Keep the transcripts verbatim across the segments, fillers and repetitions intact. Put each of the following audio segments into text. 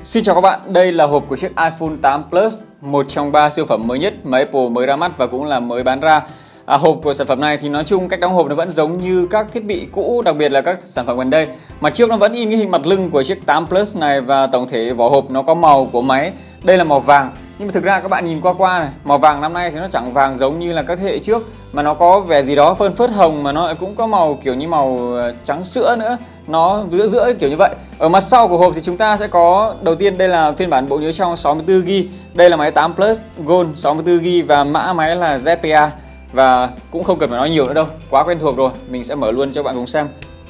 Xin chào các bạn, đây là hộp của chiếc iPhone tám Plus, một trong ba siêu phẩm mới nhất mà Apple mới ra mắt và cũng là mới bán ra. À, hộp của sản phẩm này thì nói chung cách đóng hộp nó vẫn giống như các thiết bị cũ, đặc biệt là các sản phẩm gần đây. Mặt trước nó vẫn in cái hình mặt lưng của chiếc tám Plus này và tổng thể vỏ hộp nó có màu của máy. Đây là màu vàng, nhưng mà thực ra các bạn nhìn qua qua này, màu vàng năm nay thì nó chẳng vàng giống như là các thế hệ trước, mà nó có vẻ gì đó phơn phớt hồng, mà nó cũng có màu kiểu như màu trắng sữa nữa, nó giữa giữa kiểu như vậy. Ở mặt sau của hộp thì chúng ta sẽ có, đầu tiên đây là phiên bản bộ nhớ trong sáu mươi tư gi ga bai. Đây là máy tám Plus Gold sáu mươi tư gi ga bai và mã máy là Z P A. Và cũng không cần phải nói nhiều nữa đâu, quá quen thuộc rồi. Mình sẽ mở luôn cho bạn cùng xem.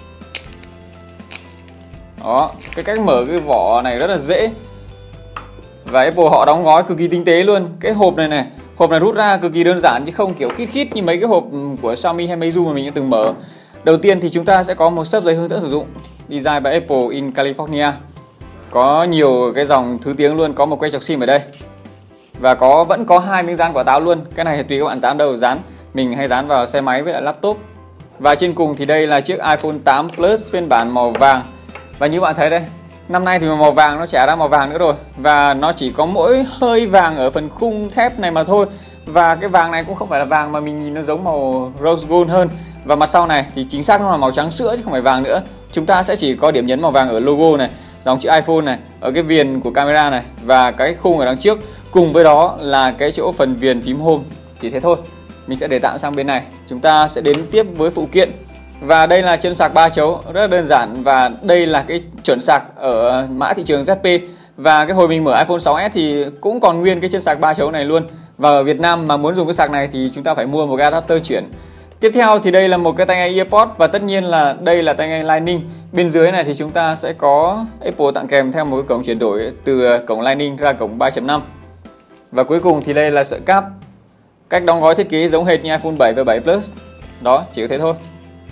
Đó, cái cách mở cái vỏ này rất là dễ. Và Apple họ đóng gói cực kỳ tinh tế luôn. Cái hộp này này, hộp này rút ra cực kỳ đơn giản chứ không kiểu khít khít như mấy cái hộp của Xiaomi hay Meizu mà mình đã từng mở. Đầu tiên thì chúng ta sẽ có một xấp giấy hướng dẫn sử dụng, design by Apple in California. Có nhiều cái dòng thứ tiếng luôn, có một que chọc sim ở đây. Và có vẫn có hai miếng dán quả táo luôn. Cái này thì tùy các bạn dán đâu dán. Mình hay dán vào xe máy với lại laptop. Và trên cùng thì đây là chiếc iPhone tám Plus phiên bản màu vàng. Và như bạn thấy đây, năm nay thì màu vàng nó chả ra màu vàng nữa rồi. Và nó chỉ có mỗi hơi vàng ở phần khung thép này mà thôi. Và cái vàng này cũng không phải là vàng mà mình nhìn nó giống màu rose gold hơn. Và mặt sau này thì chính xác nó là màu trắng sữa chứ không phải vàng nữa. Chúng ta sẽ chỉ có điểm nhấn màu vàng ở logo này, dòng chữ iPhone này, ở cái viền của camera này và cái khung ở đằng trước. Cùng với đó là cái chỗ phần viền phím home. Chỉ thế thôi. Mình sẽ để tạm sang bên này. Chúng ta sẽ đến tiếp với phụ kiện. Và đây là chân sạc ba chấu, rất là đơn giản. Và đây là cái chuẩn sạc ở mã thị trường Z P. Và cái hồi mình mở iPhone sáu S thì cũng còn nguyên cái chân sạc ba chấu này luôn. Và ở Việt Nam mà muốn dùng cái sạc này thì chúng ta phải mua một cái adapter chuyển. Tiếp theo thì đây là một cái tai nghe earpods. Và tất nhiên là đây là tai nghe Lightning. Bên dưới này thì chúng ta sẽ có Apple tặng kèm theo một cái cổng chuyển đổi từ cổng Lightning ra cổng ba chấm năm. Và cuối cùng thì đây là sợi cáp. Cách đóng gói thiết kế giống hệt như iPhone bảy và bảy Plus. Đó, chỉ có thế thôi.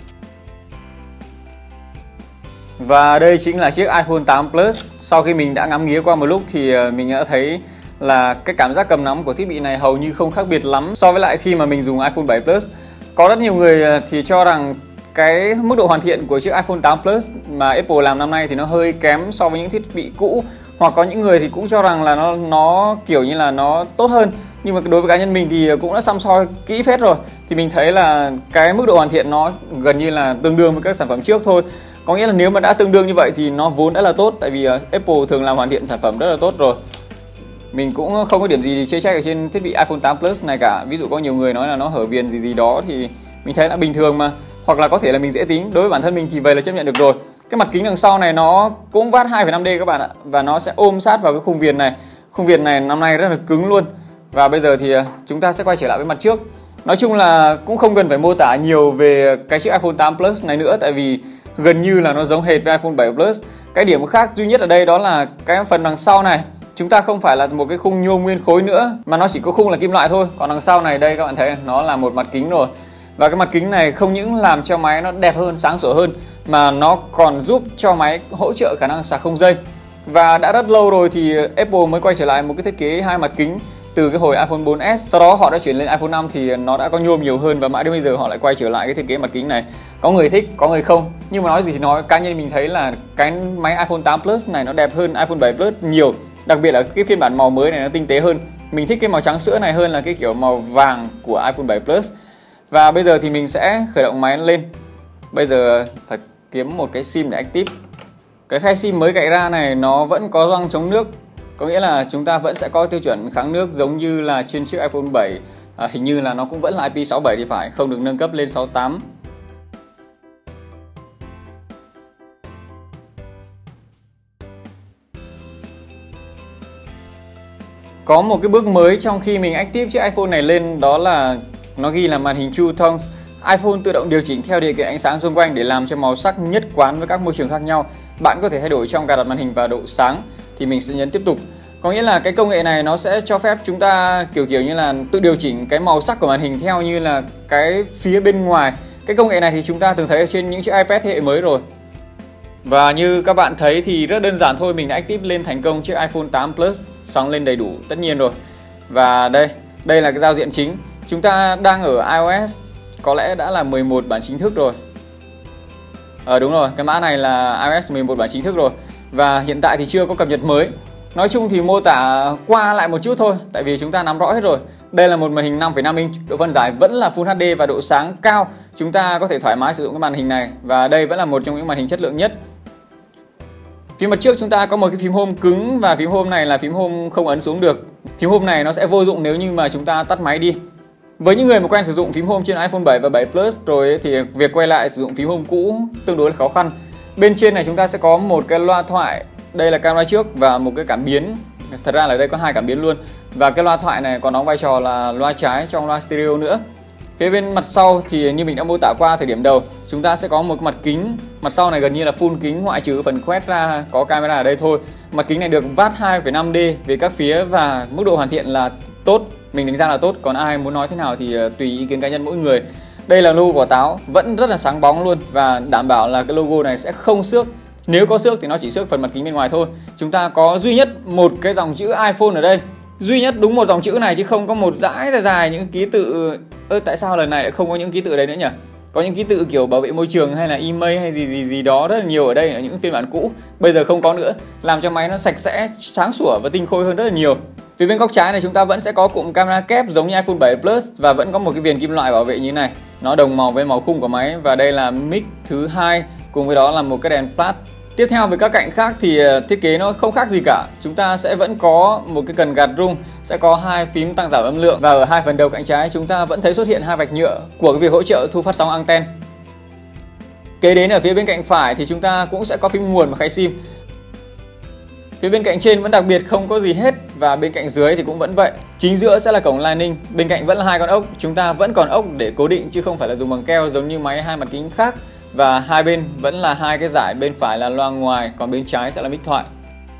Và đây chính là chiếc iPhone tám Plus. Sau khi mình đã ngắm nghía qua một lúc thì mình đã thấy là cái cảm giác cầm nắm của thiết bị này hầu như không khác biệt lắm so với lại khi mà mình dùng iPhone bảy Plus. Có rất nhiều người thì cho rằng cái mức độ hoàn thiện của chiếc iPhone tám Plus mà Apple làm năm nay thì nó hơi kém so với những thiết bị cũ. Hoặc có những người thì cũng cho rằng là nó nó kiểu như là nó tốt hơn. Nhưng mà đối với cá nhân mình thì cũng đã săm soi kỹ phết rồi. Thì mình thấy là cái mức độ hoàn thiện nó gần như là tương đương với các sản phẩm trước thôi. Có nghĩa là nếu mà đã tương đương như vậy thì nó vốn đã là tốt. Tại vì Apple thường làm hoàn thiện sản phẩm rất là tốt rồi. Mình cũng không có điểm gì chê trách ở trên thiết bị iPhone tám Plus này cả. Ví dụ có nhiều người nói là nó hở viền gì gì đó thì mình thấy là bình thường mà. Hoặc là có thể là mình dễ tính. Đối với bản thân mình thì vậy là chấp nhận được rồi. Cái mặt kính đằng sau này nó cũng vát hai phẩy năm D các bạn ạ. Và nó sẽ ôm sát vào cái khung viền này. Khung viền này năm nay rất là cứng luôn. Và bây giờ thì chúng ta sẽ quay trở lại với mặt trước. Nói chung là cũng không cần phải mô tả nhiều về cái chiếc iPhone tám Plus này nữa. Tại vì gần như là nó giống hệt với iPhone bảy Plus. Cái điểm khác duy nhất ở đây đó là cái phần đằng sau này. Chúng ta không phải là một cái khung nhôm nguyên khối nữa, mà nó chỉ có khung là kim loại thôi. Còn đằng sau này đây các bạn thấy nó là một mặt kính rồi. Và cái mặt kính này không những làm cho máy nó đẹp hơn, sáng sủa hơn, mà nó còn giúp cho máy hỗ trợ khả năng sạc không dây. Và đã rất lâu rồi thì Apple mới quay trở lại một cái thiết kế hai mặt kính từ cái hồi iPhone bốn S. Sau đó họ đã chuyển lên iPhone năm thì nó đã có nhôm nhiều hơn. Và mãi đến bây giờ họ lại quay trở lại cái thiết kế mặt kính này. Có người thích, có người không. Nhưng mà nói gì thì nói, cá nhân mình thấy là cái máy iPhone tám Plus này nó đẹp hơn iPhone bảy Plus nhiều. Đặc biệt là cái phiên bản màu mới này nó tinh tế hơn. Mình thích cái màu trắng sữa này hơn là cái kiểu màu vàng của iPhone bảy Plus. Và bây giờ thì mình sẽ khởi động máy lên. Bây giờ phải kiếm một cái sim để active. Cái khe sim mới cạy ra này nó vẫn có gioăng chống nước. Có nghĩa là chúng ta vẫn sẽ có tiêu chuẩn kháng nước giống như là trên chiếc iPhone bảy. à, Hình như là nó cũng vẫn là I P sáu bảy thì phải, không được nâng cấp lên sáu tám. Có một cái bước mới trong khi mình active chiếc iPhone này lên, đó là nó ghi là màn hình True Tones. iPhone tự động điều chỉnh theo điều kiện ánh sáng xung quanh để làm cho màu sắc nhất quán với các môi trường khác nhau. Bạn có thể thay đổi trong cài đặt màn hình và độ sáng. Thì mình sẽ nhấn tiếp tục. Có nghĩa là cái công nghệ này nó sẽ cho phép chúng ta kiểu kiểu như là tự điều chỉnh cái màu sắc của màn hình theo như là cái phía bên ngoài. Cái công nghệ này thì chúng ta từng thấy ở trên những chiếc iPad thế hệ mới rồi. Và như các bạn thấy thì rất đơn giản thôi, mình đã active lên thành công chiếc iPhone tám Plus, sáng lên đầy đủ tất nhiên rồi. Và đây, đây là cái giao diện chính. Chúng ta đang ở iOS, có lẽ đã là mười một bản chính thức rồi. Ờ đúng rồi, cái mã này là iOS mười một bản chính thức rồi. Và hiện tại thì chưa có cập nhật mới. Nói chung thì mô tả qua lại một chút thôi, tại vì chúng ta nắm rõ hết rồi. Đây là một màn hình năm phẩy năm inch, độ phân giải vẫn là Full hát đê và độ sáng cao. Chúng ta có thể thoải mái sử dụng cái màn hình này, và đây vẫn là một trong những màn hình chất lượng nhất. Phía mặt trước chúng ta có một cái phím home cứng, và phím home này là phím home không ấn xuống được. Phím home này nó sẽ vô dụng nếu như mà chúng ta tắt máy đi. Với những người mà quen sử dụng phím home trên iPhone bảy và bảy Plus rồi thì việc quay lại sử dụng phím home cũ tương đối là khó khăn. Bên trên này chúng ta sẽ có một cái loa thoại, đây là camera trước và một cái cảm biến. Thật ra là đây có hai cảm biến luôn. Và cái loa thoại này còn đóng vai trò là loa trái trong loa stereo nữa. Phía bên mặt sau thì như mình đã mô tả qua thời điểm đầu, chúng ta sẽ có một cái mặt kính. Mặt sau này gần như là full kính ngoại trừ phần khoét ra có camera ở đây thôi. Mặt kính này được vát hai phẩy năm D về các phía và mức độ hoàn thiện là tốt. Mình đánh giá là tốt, còn ai muốn nói thế nào thì tùy ý kiến cá nhân mỗi người. Đây là logo quả táo, vẫn rất là sáng bóng luôn và đảm bảo là cái logo này sẽ không xước. Nếu có xước thì nó chỉ xước phần mặt kính bên ngoài thôi. Chúng ta có duy nhất một cái dòng chữ iPhone ở đây. Duy nhất đúng một dòng chữ này chứ không có một dãy dài dài những ký tự. Ơ tại sao lần này lại không có những ký tự đấy nữa nhỉ? Có những ký tự kiểu bảo vệ môi trường hay là email hay gì gì gì đó rất là nhiều ở đây ở những phiên bản cũ. Bây giờ không có nữa, làm cho máy nó sạch sẽ, sáng sủa và tinh khôi hơn rất là nhiều. Phía bên góc trái này chúng ta vẫn sẽ có cụm camera kép giống như iPhone bảy Plus và vẫn có một cái viền kim loại bảo vệ như thế này. Nó đồng màu với màu khung của máy và đây là mic thứ hai, cùng với đó là một cái đèn flash. Tiếp theo với các cạnh khác thì thiết kế nó không khác gì cả. Chúng ta sẽ vẫn có một cái cần gạt rung, sẽ có hai phím tăng giảm âm lượng và ở hai phần đầu cạnh trái chúng ta vẫn thấy xuất hiện hai vạch nhựa của cái việc hỗ trợ thu phát sóng anten. Kế đến ở phía bên cạnh phải thì chúng ta cũng sẽ có phím nguồn và khay sim. Phía bên cạnh trên vẫn đặc biệt không có gì hết và bên cạnh dưới thì cũng vẫn vậy. Chính giữa sẽ là cổng Lightning, bên cạnh vẫn là hai con ốc, chúng ta vẫn còn ốc để cố định chứ không phải là dùng bằng keo giống như máy hai mặt kính khác. Và hai bên vẫn là hai cái dải, bên phải là loa ngoài, còn bên trái sẽ là mic thoại.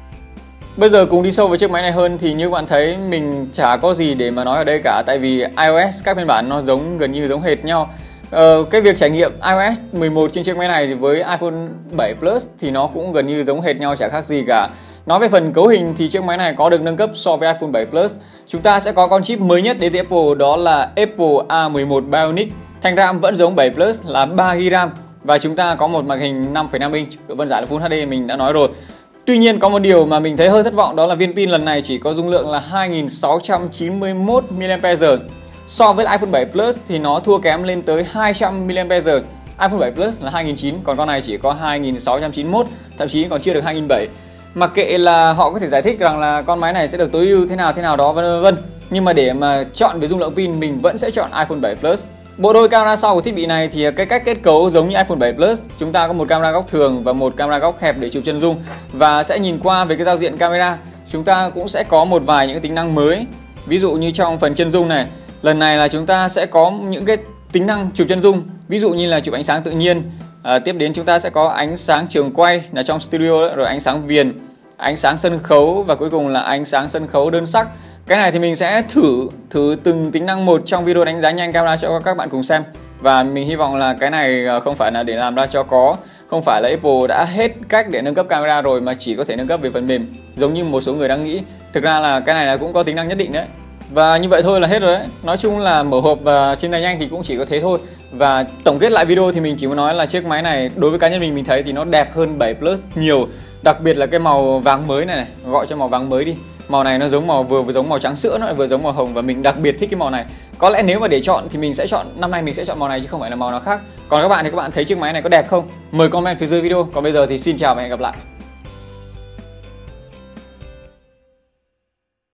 Bây giờ cùng đi sâu vào chiếc máy này hơn thì như các bạn thấy mình chả có gì để mà nói ở đây cả, tại vì iOS các phiên bản nó giống gần như giống hệt nhau. Ờ, cái việc trải nghiệm iOS mười một trên chiếc máy này thì với iPhone bảy Plus thì nó cũng gần như giống hệt nhau, chả khác gì cả. Nói về phần cấu hình thì chiếc máy này có được nâng cấp so với iPhone bảy Plus. Chúng ta sẽ có con chip mới nhất đến từ Apple, đó là Apple A mười một Bionic. Thanh RAM vẫn giống bảy Plus là ba gi ga bai RAM. Và chúng ta có một màn hình năm phẩy năm inch, độ phân giải là Full hát đê mình đã nói rồi. Tuy nhiên có một điều mà mình thấy hơi thất vọng, đó là viên pin lần này chỉ có dung lượng là hai nghìn sáu trăm chín mươi mốt mi-li-am-pe-giờ. So với iPhone bảy Plus thì nó thua kém lên tới hai trăm mi-li-am-pe-giờ. iPhone bảy Plus là hai nghìn chín trăm, còn con này chỉ có hai nghìn sáu trăm chín mươi mốt, thậm chí còn chưa được hai nghìn bảy trăm. Mặc kệ là họ có thể giải thích rằng là con máy này sẽ được tối ưu thế nào thế nào đó vân vân, nhưng mà để mà chọn về dung lượng pin mình vẫn sẽ chọn iPhone bảy Plus. Bộ đôi camera sau của thiết bị này thì cái cách kết cấu giống như iPhone bảy Plus. Chúng ta có một camera góc thường và một camera góc hẹp để chụp chân dung. Và sẽ nhìn qua về cái giao diện camera, chúng ta cũng sẽ có một vài những tính năng mới. Ví dụ như trong phần chân dung này, lần này là chúng ta sẽ có những cái tính năng chụp chân dung. Ví dụ như là chụp ánh sáng tự nhiên. à, Tiếp đến chúng ta sẽ có ánh sáng trường quay là trong studio, rồi ánh sáng viền, ánh sáng sân khấu và cuối cùng là ánh sáng sân khấu đơn sắc. Cái này thì mình sẽ thử thử từng tính năng một trong video đánh giá nhanh camera cho các bạn cùng xem. Và mình hy vọng là cái này không phải là để làm ra cho có, không phải là Apple đã hết cách để nâng cấp camera rồi mà chỉ có thể nâng cấp về phần mềm giống như một số người đang nghĩ. Thực ra là cái này là cũng có tính năng nhất định đấy. Và như vậy thôi là hết rồi đấy. Nói chung là mở hộp và trên tay nhanh thì cũng chỉ có thế thôi. Và tổng kết lại video thì mình chỉ muốn nói là chiếc máy này đối với cá nhân mình mình thấy thì nó đẹp hơn bảy Plus nhiều. Đặc biệt là cái màu vàng mới này này, gọi cho màu vàng mới đi. Màu này nó giống màu vừa vừa giống màu trắng sữa, nó lại vừa giống màu hồng và mình đặc biệt thích cái màu này. Có lẽ nếu mà để chọn thì mình sẽ chọn, năm nay mình sẽ chọn màu này chứ không phải là màu nào khác. Còn các bạn thì các bạn thấy chiếc máy này có đẹp không? Mời comment phía dưới video. Còn bây giờ thì xin chào và hẹn gặp lại.